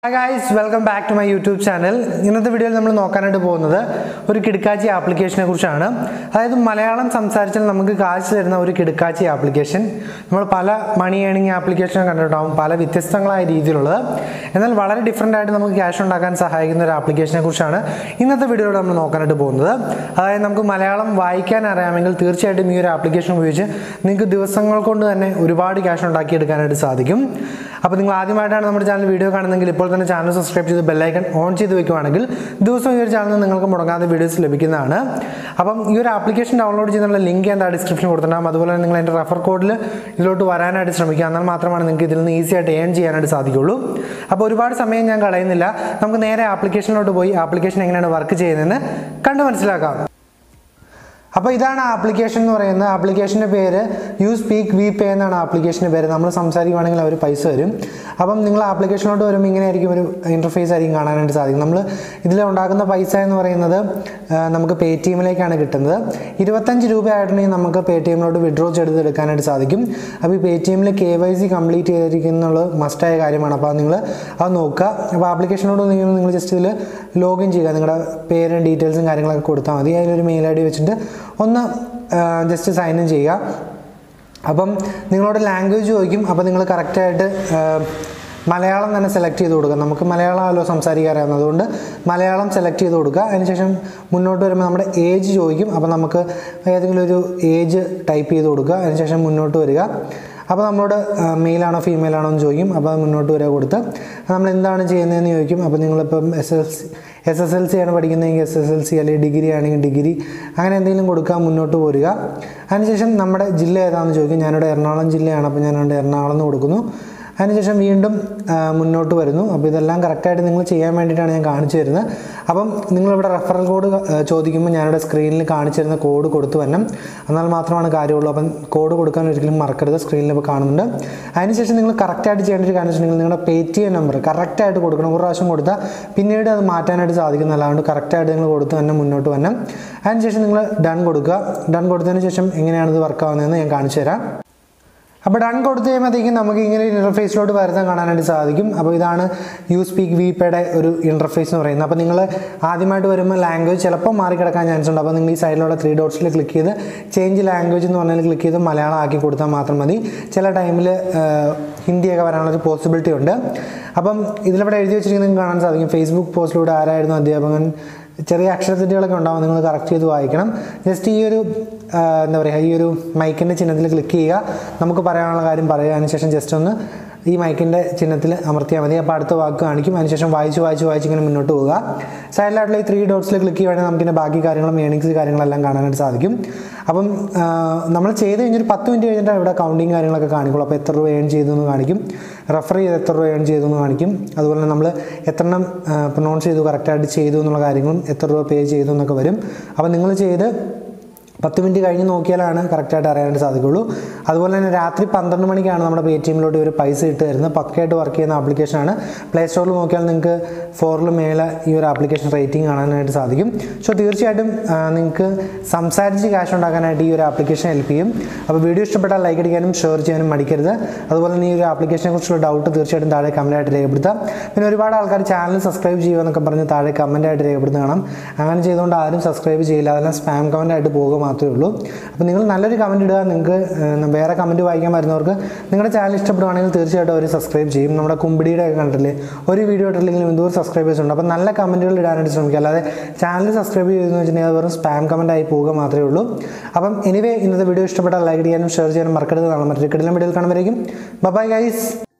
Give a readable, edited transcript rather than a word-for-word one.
Hi guys, welcome back to my YouTube channel. ഇന്നത്തെ വീഡിയോയിൽ നമ്മൾ നോക്കാനായിട്ട് പോകുന്നത് ഒരു കിടക്കാച്ചി ആപ്ലിക്കേഷനെ കുറിച്ചാണ്. അതായത് മലയാളം സംസാരിച്ചാൽ നമുക്ക് കാശ് തരുന്ന ഒരു കിടക്കാച്ചി ആപ്ലിക്കേഷൻ. നമ്മൾ പല മണി ഏണിംഗ് ആപ്ലിക്കേഷൻ കണ്ടിട്ടുണ്ടാവും, പല വ്യത്യസ്തങ്ങളായ രീതിയിലുള്ളത്. എന്നാൽ വളരെ ഡിഫറൻ്റ് ആയിട്ട് നമുക്ക് ക്യാഷ് ഉണ്ടാക്കാൻ സഹായിക്കുന്ന ഒരു ആപ്ലിക്കേഷനെ കുറിച്ചാണ് ഇന്നത്തെ വീഡിയോയിൽ നമ്മൾ നോക്കാനായിട്ട് പോകുന്നത്. അതായത് നമുക്ക് മലയാളം വായിക്കാൻ അറിയാമെങ്കിൽ തീർച്ചയായിട്ടും ഈ ഒരു ആപ്ലിക്കേഷൻ ഉപയോഗിച്ച് നിങ്ങൾക്ക് ദിവസങ്ങൾ കൊണ്ട് തന്നെ ഒരുപാട് ക്യാഷ് ഉണ്ടാക്കിയെടുക്കാനായിട്ട് സാധിക്കും. അപ്പോൾ നിങ്ങൾ ആദ്യമായിട്ടാണ് നമ്മുടെ ചാനൽ വീഡിയോ കാണുന്നതെങ്കിൽ ഇപ്പോൾ തന്നെ ചാനൽ സബ്സ്ക്രൈബ് ചെയ്ത് ബെൽ ഐക്കൺ ഓൺ ചെയ്ത് വെക്കുകയാണെങ്കിൽ ദിവസവും ഈ ഒരു ചാനൽ നിങ്ങൾക്ക് മുടങ്ങാതെ വീഡിയോസ് ലഭിക്കുന്നതാണ്. അപ്പം ഈ ഒരു ആപ്ലിക്കേഷൻ ഡൗൺലോഡ് ചെയ്യുന്നുള്ള ലിങ്ക് എന്താ ഡിസ്ക്രിപ്ഷൻ കൊടുത്തിട്ടുണ്ടാകും. അതുപോലെ തന്നെ നിങ്ങൾ എൻ്റെ റെഫർ കോഡിൽ ഇതിലോട്ട് വരാനായിട്ട് ശ്രമിക്കുക. എന്നാൽ മാത്രമാണ് നിങ്ങൾക്ക് ഇതിൽ നിന്ന് ഈസി ആയിട്ട് ഏൺ ചെയ്യാനായിട്ട് സാധിക്കുള്ളൂ. അപ്പോൾ ഒരുപാട് സമയം ഞാൻ കളയുന്നില്ല, നമുക്ക് നേരെ ആപ്ലിക്കേഷനിലോട്ട് പോയി ആപ്ലിക്കേഷൻ എങ്ങനെയാണ് വർക്ക് ചെയ്യുന്നതെന്ന് കണ്ട് മനസ്സിലാക്കാം. അപ്പോൾ ഇതാണ് ആപ്ലിക്കേഷൻ എന്ന് പറയുന്നത്. ആപ്ലിക്കേഷൻ്റെ പേര് യു സ്പീക്ക് വി പേ എന്നാണ് ആപ്ലിക്കേഷൻ്റെ പേര്. നമ്മൾ സംസാരിക്കുകയാണെങ്കിൽ അവർ പൈസ വരും. അപ്പം നിങ്ങൾ ആപ്ലിക്കേഷനിലോട്ട് വരുമ്പോൾ ഇങ്ങനെ ആയിരിക്കും ഒരു ഇൻ്റർഫേസ് ആയിരിക്കും കാണാനായിട്ട് സാധിക്കും. നമ്മൾ ഇതിൽ ഉണ്ടാക്കുന്ന പൈസ എന്ന് പറയുന്നത് നമുക്ക് പേ ടി എമ്മിലേക്കാണ് കിട്ടുന്നത്. 25 രൂപയായിട്ടുണ്ടെങ്കിൽ നമുക്ക് പേ ടി എമ്മിലോട്ട് വിഡ്രോ ചെയ്തെടുക്കാനായിട്ട് സാധിക്കും. അപ്പോൾ ഈ പേ ടി എമ്മിൽ KYC കംപ്ലീറ്റ് ചെയ്തിരിക്കുന്നുള്ളത് മസ്റ്റായ കാര്യമാണ്. അപ്പോൾ നിങ്ങൾ അത് നോക്കുക. അപ്പോൾ ആപ്ലിക്കേഷനോട് നിങ്ങൾ ജസ്റ്റ് ഇതിൽ ലോഗിൻ ചെയ്യുക. നിങ്ങളുടെ പേരും ഡീറ്റെയിൽസും കാര്യങ്ങളൊക്കെ കൊടുത്താൽ മതി. അതിലൊരു മെയിൽ ID വെച്ചിട്ട് ഒന്ന് ജസ്റ്റ് സൈൻ ഇൻ ചെയ്യുക. അപ്പം നിങ്ങളോട് ലാംഗ്വേജ് ചോദിക്കും. അപ്പോൾ നിങ്ങൾ കറക്റ്റായിട്ട് മലയാളം തന്നെ സെലക്ട് ചെയ്ത് കൊടുക്കുക. നമുക്ക് മലയാളമല്ലോ സംസാരിക്കാറിയാവുന്നത്, അതുകൊണ്ട് മലയാളം സെലക്ട് ചെയ്ത് കൊടുക്കുക. അതിനുശേഷം മുന്നോട്ട് വരുമ്പോൾ നമ്മുടെ ഏജ് ചോദിക്കും. അപ്പോൾ നമുക്ക് ഏതെങ്കിലും ഒരു ഏജ് ടൈപ്പ് ചെയ്ത് കൊടുക്കുക. അതിനുശേഷം മുന്നോട്ട് വരിക. അപ്പോൾ നമ്മളോട് മെയിലാണോ ഫീമെയിലാണോ എന്ന് ചോദിക്കും. അപ്പോൾ അത് മുന്നോട്ട് വരിക കൊടുത്ത് നമ്മൾ എന്താണ് ചെയ്യുന്നതെന്ന് ചോദിക്കും. അപ്പോൾ നിങ്ങളിപ്പം SSLC ആണ് പഠിക്കുന്നതെങ്കിൽ SSLC, അല്ലെങ്കിൽ ഡിഗ്രി ആണെങ്കിൽ ഡിഗ്രി, അങ്ങനെ എന്തെങ്കിലും കൊടുക്കുക. മുന്നോട്ട് പോരുക. അതിനുശേഷം നമ്മുടെ ജില്ല ഏതാണെന്ന് ചോദിക്കും. ഞാനിവിടെ എറണാകുളം ജില്ലയാണ്, അപ്പോൾ ഞാനിവിടെ എറണാകുളം എന്ന് കൊടുക്കുന്നു. അതിനുശേഷം വീണ്ടും മുന്നോട്ട് വരുന്നു. അപ്പോൾ ഇതെല്ലാം കറക്റ്റായിട്ട് നിങ്ങൾ ചെയ്യാൻ വേണ്ടിയിട്ടാണ് ഞാൻ കാണിച്ചു തരുന്നത്. അപ്പം നിങ്ങളിവിടെ റെഫറൽ കോഡ് ചോദിക്കുമ്പോൾ ഞാനിവിടെ സ്ക്രീനിൽ കാണിച്ചു തരുന്ന കോഡ് കൊടുത്തു വരണം, എന്നാൽ മാത്രമാണ് കാര്യമുള്ളൂ. അപ്പം കോഡ് കൊടുക്കാൻ ഒരിക്കലും മറക്കരുത്, സ്ക്രീനിൽ ഇപ്പോൾ കാണുന്നുണ്ട്. അതിനുശേഷം നിങ്ങൾ കറക്റ്റായിട്ട് ചെയ്യേണ്ട ഒരു കാര്യം വെച്ചിട്ടുണ്ടെങ്കിൽ നിങ്ങളുടെ PayTM നമ്പർ കറക്റ്റായിട്ട് കൊടുക്കണം. ഒരു പ്രാവശ്യം കൊടുത്താൽ പിന്നീട് അത് മാറ്റാനായിട്ട് സാധിക്കുന്നതല്ല. അതുകൊണ്ട് കറക്റ്റായിട്ട് നിങ്ങൾ കൊടുത്ത് തന്നെ മുന്നോട്ട് വരണം. അതിനുശേഷം നിങ്ങൾ ഡൺ കൊടുക്കുക. ഡൺ കൊടുത്തതിന് ശേഷം എങ്ങനെയാണിത് വർക്ക് ആവുന്നതെന്ന് ഞാൻ കാണിച്ചു തരാം. അപ്പോൾ ഡൺ കൊടുത്തു കഴിയുമ്പോഴത്തേക്കും നമുക്ക് ഇങ്ങനെ ഒരു ഇൻ്റർഫേസിലോട്ട് വരുത്താൻ കാണാനായിട്ട് സാധിക്കും. അപ്പോൾ ഇതാണ് യു സ്പീക്ക് വി പേയുടെ ഒരു ഇൻ്റർഫേസ് എന്ന് പറയുന്നത്. അപ്പോൾ നിങ്ങൾ ആദ്യമായിട്ട് വരുമ്പോൾ ലാംഗ്വേജ് ചിലപ്പോൾ മാറിക്കിടക്കാൻ ചാൻസ് ഉണ്ട്. അപ്പോൾ നിങ്ങൾ ഈ സൈഡിലുള്ള 3 ഡോട്ട്സിൽ ക്ലിക്ക് ചെയ്ത് ചേഞ്ച് ലാംഗ്വേജ് എന്ന് പറഞ്ഞാൽ ക്ലിക്ക് ചെയ്ത് മലയാളം ആക്കി കൊടുത്താൽ മാത്രം മതി. ചില ടൈമിൽ ഹിന്ദിയൊക്കെ വരാനുള്ളൊരു പോസിബിലിറ്റി ഉണ്ട്. അപ്പം ഇതിലിവിടെ എഴുതി വെച്ചിരിക്കുന്നത് കാണാൻ സാധിക്കും. ഫേസ്ബുക്ക് പോസ്റ്റിലൂടെ ആരായിരുന്നു അധ്യാപകൻ, ചെറിയ അക്ഷരത്തെറ്റുകളൊക്കെ ഉണ്ടാവും, നിങ്ങൾ കറക്റ്റ് ചെയ്ത് വായിക്കണം. ജസ്റ്റ് ഈ ഒരു എന്താ പറയുക, ഈ ഒരു മൈക്കിൻ്റെ ചിഹ്നത്തിൽ ക്ലിക്ക് ചെയ്യുക. നമുക്ക് പറയാനുള്ള കാര്യം പറയുക. അതിനുശേഷം ജസ്റ്റ് ഒന്ന് ഈ മൈക്കിൻ്റെ ചിഹ്നത്തിൽ അമർത്തിയാൽ മതി. അപ്പോൾ അടുത്ത വാക്ക് കാണിക്കും. അതിനുശേഷം വായിച്ച് ഇങ്ങനെ മുന്നോട്ട് പോവുക. സൈഡിലായിട്ടുള്ള ഈ 3 ഡോട്ട്സിൽ ക്ലിക്ക് ചെയ്യുകയാണെങ്കിൽ നമുക്കിൻ്റെ ബാക്കി കാര്യങ്ങളും ഏണിങ്സ് കാര്യങ്ങളെല്ലാം കാണാനായിട്ട് സാധിക്കും. അപ്പം നമ്മൾ ചെയ്ത് കഴിഞ്ഞൊരു 10 മിനിറ്റ് കഴിഞ്ഞിട്ട് ഇവിടെ കൗണ്ടിങ് കാര്യങ്ങളൊക്കെ കാണിക്കുള്ളൂ. അപ്പോൾ എത്ര രൂപ ഏൺ ചെയ്തു എന്ന് കാണിക്കും, റെഫർ ചെയ്ത് എത്ര രൂപ ഏൺ ചെയ്തു എന്ന് കാണിക്കും. അതുപോലെ തന്നെ നമ്മൾ എത്രണ്ണം പ്രൊനൗൺസ് ചെയ്തു, കറക്റ്റായിട്ട് ചെയ്തു എന്നുള്ള കാര്യങ്ങളും എത്ര രൂപ പേ ചെയ്തു എന്നൊക്കെ വരും. അപ്പോൾ നിങ്ങൾ ചെയ്ത് 10 മിനിറ്റ് കഴിഞ്ഞ് നോക്കിയാലാണ് കറക്റ്റായിട്ട് അറിയാനായിട്ട് സാധിക്കുള്ളൂ. അതുപോലെ തന്നെ രാത്രി 12 മണിക്കാണ് നമ്മുടെ PayTMലോട്ട് ഒരു പൈസ ഇട്ട് തരുന്നത്. പക്കയായിട്ട് വർക്ക് ചെയ്യുന്ന ആപ്ലിക്കേഷനാണ്. പ്ലേ സ്റ്റോറിൽ നോക്കിയാൽ നിങ്ങൾക്ക് 4 മേലെ ഈ ഒരു ആപ്ലിക്കേഷൻ റേറ്റിംഗ് കാണാനായിട്ട് സാധിക്കും. സോ തീർച്ചയായിട്ടും നിങ്ങൾക്ക് സംസാരിച്ച് ക്യാഷ് ഉണ്ടാക്കാനായിട്ട് ഈ ഒരു ആപ്ലിക്കേഷൻ ഹെൽപ്പ് ചെയ്യും. അപ്പോൾ വീഡിയോ ഇഷ്ടപ്പെട്ടാൽ ലൈക്ക് അടിക്കാനും ഷെയർ ചെയ്യാനും മടിക്കരുത്. അതുപോലെ തന്നെ ഈ ഒരു ആപ്ലിക്കേഷനെ കുറിച്ചുള്ള ഡൗട്ട് തീർച്ചയായിട്ടും താഴെ കമൻറ്റായിട്ട് രേഖപ്പെടുത്താം. പിന്നെ ഒരുപാട് ആൾക്കാർ ചാനൽ സബ്സ്ക്രൈബ് ചെയ്യുക എന്നൊക്കെ പറഞ്ഞ് താഴെ കമൻറ്റായിട്ട് രേഖപ്പെടുത്തുന്ന കാണാം. അങ്ങനെ ചെയ്തുകൊണ്ട് ആരും സബ്സ്ക്രൈബ് ചെയ്യില്ല, അതെല്ലാം സ്പാം കമൻറ്റായിട്ട് പോകുക മാത്രമേ ഉള്ളൂ. അപ്പോൾ നിങ്ങൾ നല്ലൊരു കമൻറ്റ് ഇടുക. നിങ്ങൾക്ക് വേറെ കമൻറ്റ് വായിക്കാൻ വരുന്നവർക്ക് നിങ്ങളുടെ ചാനൽ ഇഷ്ടപ്പെടുവാണെങ്കിൽ തീർച്ചയായിട്ടും അവർ സബ്സ്ക്രൈബ് ചെയ്യും. നമ്മുടെ കുമ്പിടിയുടെ ഒക്കെ കണ്ടില്ലേ, ഒരു വീഡിയോ ഇട്ടില്ലെങ്കിലും എന്തോരം സബ്സ്ക്രൈബേഴ്സ് ഉണ്ട്. അപ്പോൾ നല്ല കമൻറ്റുകൾ ഇടാനായിട്ട് ശ്രമിക്കുക. അല്ലാതെ ചാനൽ സബ്സ്ക്രൈബ് ചെയ്തെന്ന് വെച്ചിട്ടുണ്ടെങ്കിൽ അത് വെറും സ്പാം കമൻറ്റ് ആയി പോകുക മാത്രമേ ഉള്ളൂ. അപ്പം എനിവേ ഇന്നത്തെ വീഡിയോ ഇഷ്ടപ്പെട്ടാൽ ലൈക്ക് ചെയ്യാനും ഷെയർ ചെയ്യാനും മറക്കരുത്. മറ്റൊരു കിടിലൻ വീഡിയോയിൽ കാണുമ്പോഴേക്കും ബൈ ഗൈസ്.